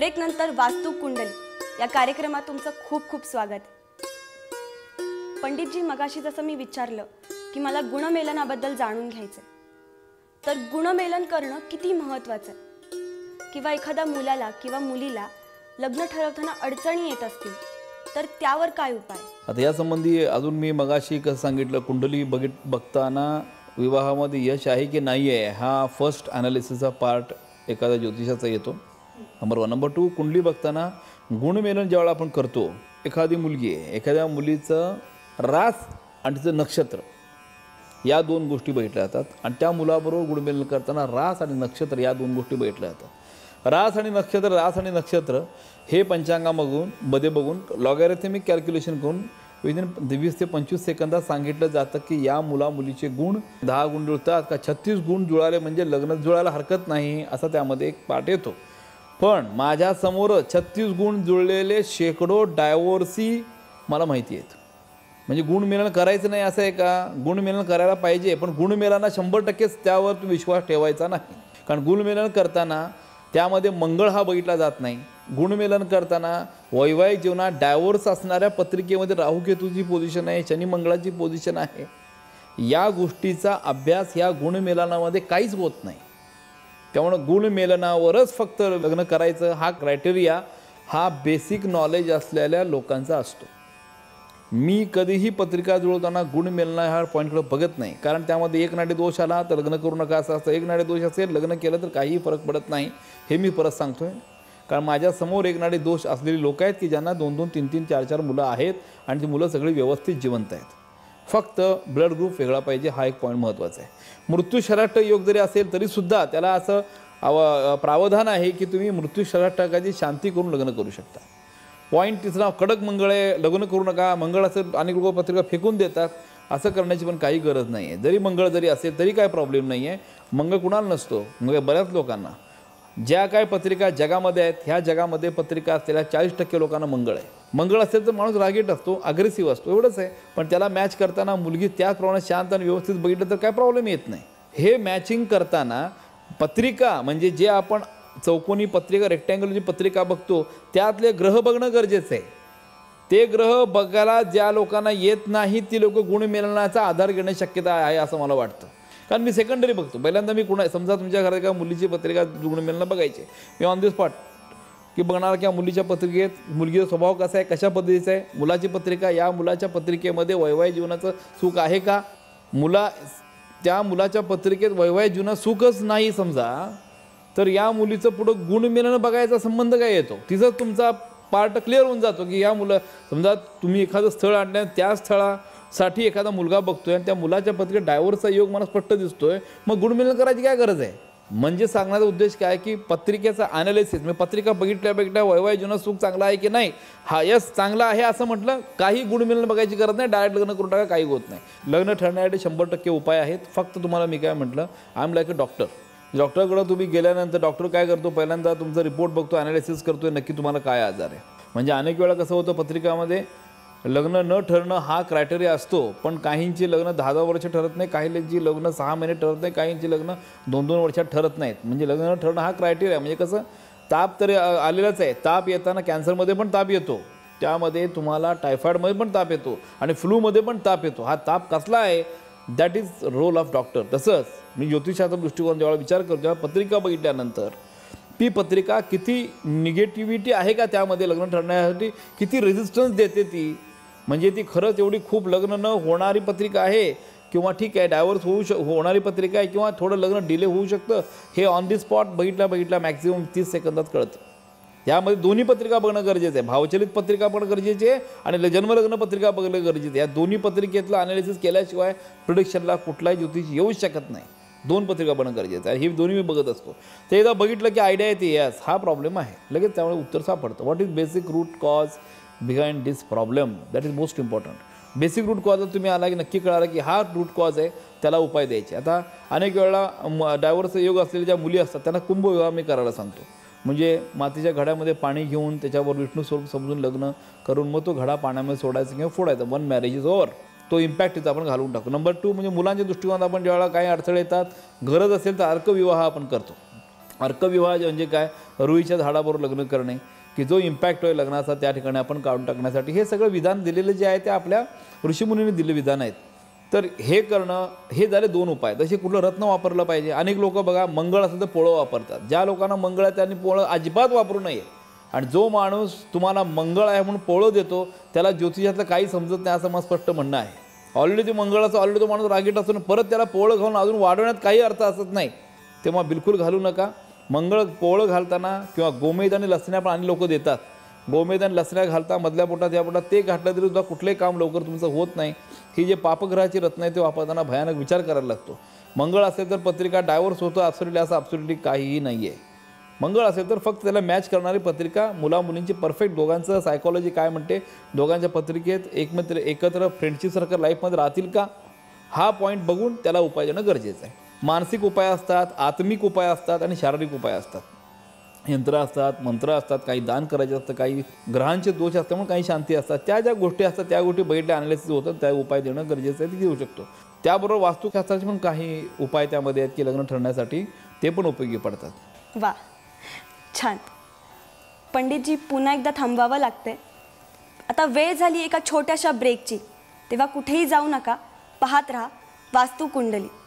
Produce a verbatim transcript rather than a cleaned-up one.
Break नंतर वास्तू कुंडली या कार्यक्रमात तुमचं खूप खूप स्वागत. पंडितजी, मगाशी जसं मी विचारलं की मला गुणमेलनाबद्दल जाणून घ्यायचं, तर गुणमेलन करणं किती महत्त्वाचं आहे, किंवा एखाद्या मुलाला किंवा मुलीला लग्न ठरवताना अडचणी येत असतील तर त्यावर काय उपाय? आता या संबंधी अजून मी मगाशी कसं सांगितलं, कुंडली बघित बघताना विवाहामध्ये यश आहे की नाही आहे हा फर्स्ट ॲनालिसिसचा पार्ट एखाद्या ज्योतिषाचा येतो, नंबर वन. नंबर टू, कुंडली बघताना गुणमेलन ज्यावेळेला आपण करतो, एखादी मुलगी आहे, एखाद्या मुलीचं रास आणि तिचं नक्षत्र या दोन गोष्टी बघितल्या जातात आणि त्या मुलाबरोबर गुणमेलन करताना रास आणि नक्षत्र या दोन गोष्टी बघितल्या जातात. रास आणि नक्षत्र रास आणि नक्षत्र हे पंचांगामधून मध्ये बघून लॉगॅरिथमिक कॅल्क्युलेशन करून विदिन वीस ते पंचवीस सेकंदात सांगितलं जातं की या मुला मुलीचे गुण दहा गुण जुळतात का छत्तीस गुण जुळाले म्हणजे लग्न जुळायला हरकत नाही, असा त्यामध्ये एक पाठ येतो. पण माझ्यासमोर छत्तीस गुण जुळलेले शेकडो डायवोर्सी मला माहिती आहेत. म्हणजे गुणमेलन करायचं नाही असं आहे का? गुणमेलन करायला पाहिजे, पण गुणमेलांना शंभर टक्केच त्यावर तुम्ही विश्वास ठेवायचा नाही. कारण गुणमेलन करताना त्यामध्ये मंगळ हा बघितला जात नाही. गुणमेलन करताना वैवाहिक जीवनात डायव्होर्स असणाऱ्या पत्रिकेमध्ये राहू केतूची पोझिशन आहे, शनी मंगळाची पोझिशन आहे. या गोष्टीचा अभ्यास या गुणमेलनामध्ये काहीच होत नाही. त्यामुळं गुणमेलनावरच फक्त लग्न करायचं हा क्रायटेरिया हा बेसिक नॉलेज असलेल्या लोकांचा असतो. मी कधीही पत्रिका जुळवताना गुणमेलना ह्या पॉईंटकडे बघत नाही, कारण त्यामध्ये एक नाडी दोष आला तर लग्न करू नका असं असतं, एक नाडी दोष असेल लग्न केलं तर काहीही फरक पडत नाही, हे मी परत सांगतोय. कारण माझ्यासमोर एक नाडी दोष असलेली लोक आहेत की ज्यांना दोन दोन तीन तीन चार चार मुलं आहेत आणि ती मुलं सगळी व्यवस्थित जिवंत आहेत. फक्त ब्लड ग्रुप वेगळा पाहिजे, हा एक पॉईंट महत्त्वाचा आहे. मृत्यू शराष्ट योग जरी असेल तरीसुद्धा त्याला असं अव प्रावधान आहे की तुम्ही मृत्यू शराष्टकाची शांती करून लग्न करू शकता. पॉईंट तिसरा, कडक मंगळ आहे लग्न करू नका, मंगळ असेल अनेक लोक पत्रिका फेकून देतात, असं करण्याची पण काही गरज नाही आहे. जरी मंगळ जरी असेल तरी काय प्रॉब्लेम नाही आहे. मंगळ कुणाला नसतो, मग बऱ्याच लोकांना ज्या काय पत्रिका जगामध्ये आहेत ह्या जगामध्ये पत्रिका असलेल्या चाळीस टक्के लोकांना मंगळ आहे. मंगळ असेल तर माणूस रागीट असतो, अग्रेसिव्ह असतो, एवढंच आहे. पण त्याला मॅच करताना मुलगी त्याचप्रमाणे शांत आणि व्यवस्थित बघितलं तर काय प्रॉब्लेम येत नाही. हे मॅचिंग करताना पत्रिका म्हणजे जे आपण चौकोनी पत्रिका रेक्टँगलची पत्रिका बघतो त्यातले ग्रह बघणं गरजेचं आहे. ते ग्रह बघायला ज्या लोकांना येत नाही ती लोक गुणमेलनाचा आधार घेण्याची शक्यता आहे असं मला वाटतं. कारण मी सेकंडरी बघतो. पहिल्यांदा मी कुणा समजा तुमच्या घरात एका मुलीची पत्रिका गुणमेलनं बघायची, मी ऑन दी स्पॉट की बघणार की मुलीच्या पत्रिकेत मुलगीचा स्वभाव कसा आहे, कशा पद्धतीचा आहे. मुलाची पत्रिका, या मुलाच्या पत्रिकेमध्ये वैवाहिक जीवनाचं सुख आहे का? मुला त्या मुलाच्या पत्रिकेत वैवाहिक जीवनात सुखच नाही समजा, तर या मुलीचं पुढं गुणमेलन बघायचा संबंध काय येतो? तिचं तुमचा पार्ट क्लिअर होऊन जातो की या मुलं समजा तुम्ही एखादं स्थळ आणलं, त्या स्थळासाठी एखादा मुलगा बघतोय आणि त्या मुलाच्या पत्रिकेत डायव्होर्सचा योग मला स्पष्ट दिसतोय, मग गुणमेलन करायची काय गरज आहे? म्हणजे सांगण्याचा उद्देश काय की पत्रिकेचा ॲनालिसिस, म्हणजे पत्रिका बघितल्या बघितल्या वैवाहिक जीवनात सुख चांगला आहे की नाही, हा यस चांगला आहे असं म्हटलं, काही गुणमेलन बघायची गरज नाही, डायरेक्ट लग्न करून टाका, काही होत नाही. लग्न ठरण्यासाठी शंभर टक्के उपाय आहेत. फक्त तुम्हाला मी काय म्हटलं, I am like a doctor. डॉक्टरकडं तुम्ही गेल्यानंतर डॉक्टर काय करतो, पहिल्यांदा तुमचा रिपोर्ट बघतो, ॲनालिसिस करतो नक्की तुम्हाला काय आजार आहे. म्हणजे अनेक वेळा कसं होतं, पत्रिकामध्ये लग्न न ठरणं हा क्रायटेरिया असतो, पण काहींची लग्न दहा दहा वर्ष ठरत नाही, काहींची लग्न सहा महिने ठरत नाही, काहींची लग्न दोन दोन वर्षात ठरत नाहीत. म्हणजे लग्न न ठरणं हा क्रायटेरिया. म्हणजे कसं, ताप तरी आलेलाच आहे, ताप येताना कॅन्सरमध्ये पण ताप येतो, त्यामध्ये तुम्हाला टायफॉईडमध्ये पण ताप येतो आणि फ्लूमध्ये पण ताप येतो. हा ताप कसला आहे, that is role of doctor. तसंच मी ज्योतिषाचा दृष्टिकोन जेव्हा विचार करतो, जेव्हा पत्रिका बघितल्यानंतर ती पत्रिका किती निगेटिव्हिटी आहे का त्यामध्ये, लग्न ठरण्यासाठी किती रेझिस्टन्स देते ती, म्हणजे ती खरंच एवढी खूप लग्न न होणारी पत्रिका आहे किंवा ठीक आहे डायव्होर्स होऊ श होणारी पत्रिका आहे किंवा थोडं लग्न डिले होऊ शकतं, हे ऑन दी स्पॉट बघितल्या बघितल्या मॅक्झिमम तीस सेकंदात कळतं. यामध्ये दोन्ही पत्रिका बघणं गरजेचं आहे. भावचलित पत्रिका पण गरजेची आहे आणि जन्मलग्न पत्रिका बघणं गरजेचं आहे. या दोन्ही पत्रिकेतलं अनालिसिस केल्याशिवाय प्रिडिक्शनला कुठलाही ज्योतिष येऊच शकत नाही. दोन पत्रिका बघणं गरजेचं आहे. ही दोन्ही मी बघत असतो. ते एकदा बघितलं की आयडिया येते, यस हा प्रॉब्लेम आहे, लगेच त्यामुळे उत्तर सापडतं. What is basic root cause behind this problem, that is most important. Basic root cause तुम्ही आला की नक्की कळाला की हा रूट कॉज आहे, त्याला उपाय द्यायचे. आता अनेक वेळेला डायव्होर्सचा योग असलेल्या ज्या मुली असतात त्यांना कुंभविवाह मी करायला सांगतो. म्हणजे मातीच्या घड्यामध्ये पाणी घेऊन त्याच्यावर विष्णू स्वरूप समजून लग्न करून मग तो घडा पाण्यामध्ये सोडायचा किंवा फोडायचा. One marriage is over. तो इम्पॅक्ट तिथं आपण घालून टाकू. नंबर टू म्हणजे मुलांच्या दृष्टिकोनात आपण ज्यावेळेला काही अडथळे येतात, गरज असेल तर अर्कविवाह आपण करतो. अर्कविवाह म्हणजे काय, रुईच्या झाडाबरोबर लग्न करणे, की जो इम्पॅक्ट होईल लग्नाचा त्या ठिकाणी आपण काढून टाकण्यासाठी, हे सगळं विधान दिलेलं जे आहे ते आपल्या ऋषीमुनींनी दिले विधान आहेत. तर हे करणं, हे झाले दोन उपाय. तसे कुठलं रत्न वापरलं पाहिजे. अनेक लोक बघा मंगळ असेल तर पोळं वापरतात. ज्या लोकांना मंगळ आहे त्यांनी पोळं अजिबात वापरू नये. आणि जो माणूस तुम्हाला मंगळ आहे म्हणून पोळं देतो त्याला ज्योतिषातलं काही समजत नाही असं मला स्पष्ट म्हणणं आहे. ऑलरेडी ते मंगळाचं ऑलरेडी तो माणूस रागीट असून परत त्याला पोळं घालून अजून वाढवण्यात काही अर्थ असत नाही. तेव्हा बिलकुल घालू नका. मंगळ पोळं घालताना किंवा गोमेद आणि लसण्या पण आणि लोक देतात. गोमेद आणि लसण्या घालता मधल्या पोटात या पोटात ते घातलं तरी सुद्धा कुठलंही काम लवकर तुमचं होत नाही. ही जे पापग्रहाची रत्न आहे ते वापरताना भयानक विचार करायला लागतो. मंगळ असेल तर पत्रिका डायव्हर्स होतं ॲब्सोल्युटली असं ॲब्सोल्युटली काहीही नाही आहे. मंगळ असेल तर फक्त त्याला मॅच करणारी पत्रिका, मुला मुलींची परफेक्ट, दोघांचं सायकॉलॉजी काय म्हणते, दोघांच्या पत्रिकेत एकत्र एकत्र फ्रेंडशिपसारखं लाईफमध्ये राहतील का, हा पॉईंट बघून त्याला उपाय देणं गरजेचं आहे. मानसिक उपाय असतात, आत्मिक उपाय असतात आणि शारीरिक उपाय असतात. यंत्र असतात, मंत्र असतात, काही दान करायचे असतं, काही ग्रहांचे दोष असतात म्हणून काही शांती असतात. त्या ज्या गोष्टी असतात त्या गोष्टी बघितल्या अनालिसिस होतं, त्या उपाय देणं गरजेचं आहे, ते घेऊ शकतो. त्याबरोबर वास्तुशास्त्राचे पण काही उपाय त्यामध्ये आहेत की लग्न ठरण्यासाठी ते पण उपयोगी पडतात. वा, छान. पंडितजी, पुन्हा एकदा थांबवावं लागतंय. आता वेळ झाली एका छोट्याशा ब्रेकची. तेव्हा कुठेही जाऊ नका, पाहत राहा वास्तू कुंडली.